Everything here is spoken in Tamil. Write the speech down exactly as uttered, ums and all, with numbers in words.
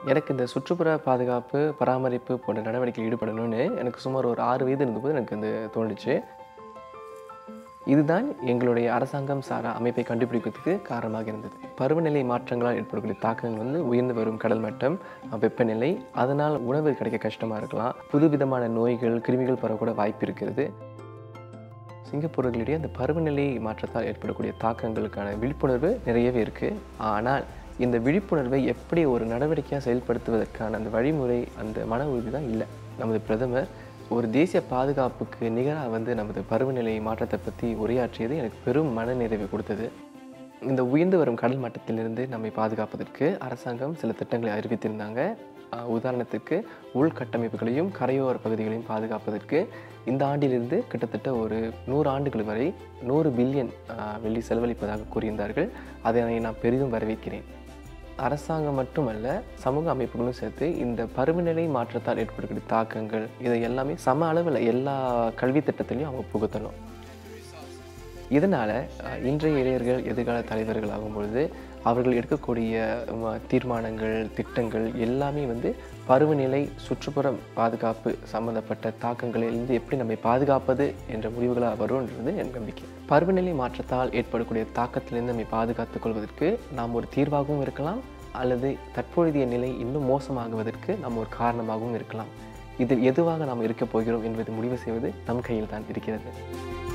எனக்கு இந்த சுற்றுப்புற பாதுகாப்பு, பராமரிப்பு போன்ற நடவடிக்கையில் ஈடுபடணும்னு எனக்கு சுமார் ஒரு ஆறு வயது இருந்தபோது எனக்கு வந்து தோணுச்சு. இதுதான் எங்களுடைய அரசாங்கம் சாரா அமைப்பை கண்டுபிடிக்கிறதுக்கு காரணமாக இருந்தது. பருவநிலை மாற்றங்களால் ஏற்படக்கூடிய தாக்கங்கள் வந்து உயர்ந்து வரும் கடல் மட்டம், வெப்பநிலை, அதனால் உணவு கிடைக்க கஷ்டமாக இருக்கலாம். புதுவிதமான நோய்கள், கிருமிகள் பரவக்கூட வாய்ப்பு இருக்கிறது. சிங்கப்பூரர்களிடையே அந்த பருவநிலை மாற்றத்தால் ஏற்படக்கூடிய தாக்கங்களுக்கான விழிப்புணர்வு நிறையவே இருக்குது. ஆனால் இந்த விழிப்புணர்வை எப்படி ஒரு நடவடிக்கையாக செயல்படுத்துவதற்கான அந்த வழிமுறை, அந்த மன உறுதி தான் இல்லை. நமது பிரதமர் ஒரு தேசிய பாதுகாப்புக்கு நிகராக வந்து நமது பருவநிலை மாற்றத்தை பற்றி உரையாற்றியது எனக்கு பெரும் மனநிறைவை கொடுத்தது. இந்த உயர்ந்து வரும் கடல் மட்டத்திலிருந்து நம்மை பாதுகாப்பதற்கு அரசாங்கம் சில திட்டங்களை அறிவித்திருந்தாங்க. உதாரணத்துக்கு உள்கட்டமைப்புகளையும் கரையோர பகுதிகளையும் பாதுகாப்பதற்கு இந்த ஆண்டிலிருந்து கிட்டத்தட்ட ஒரு நூறு ஆண்டுகள் வரை நூறு பில்லியன் வெள்ளி செலவழிப்பதாக கூறியிருந்தார்கள். அதை நான் பெரிதும் வரவேற்கிறேன். அரசாங்கம் மட்டுமல்ல, சமூக அமைப்புகளும் சேர்த்து இந்த பருவநிலை மாற்றத்தால் ஏற்படக்கூடிய தாக்கங்கள் இதை எல்லாமே சம அளவில் எல்லா கல்வி திட்டத்திலையும் அவங்க புகுத்தணும். இதனால் இன்றைய இளைஞர்கள் எதிர்கால தலைவர்கள் ஆகும்பொழுது அவர்கள் எடுக்கக்கூடிய தீர்மானங்கள், திட்டங்கள் எல்லாமே வந்து பருவநிலை, சுற்றுப்புறம் பாதுகாப்பு சம்பந்தப்பட்ட தாக்கங்களிலிருந்து எப்படி நம்மை பாதுகாப்பது என்ற முடிவுகளாக வரும்ன்றது என் நம்பிக்கை. பருவநிலை மாற்றத்தால் ஏற்படக்கூடிய தாக்கத்திலிருந்து நம்மை பாதுகாத்துக் கொள்வதற்கு நாம் ஒரு தீர்வாகவும் இருக்கலாம், அல்லது தற்பொழுதைய நிலை இன்னும் மோசமாகுவதற்கு நாம் ஒரு காரணமாகவும் இருக்கலாம். இதில் எதுவாக நாம் இருக்கப் போகிறோம் என்பதை முடிவு செய்வது நம் கையில் தான் இருக்கிறது.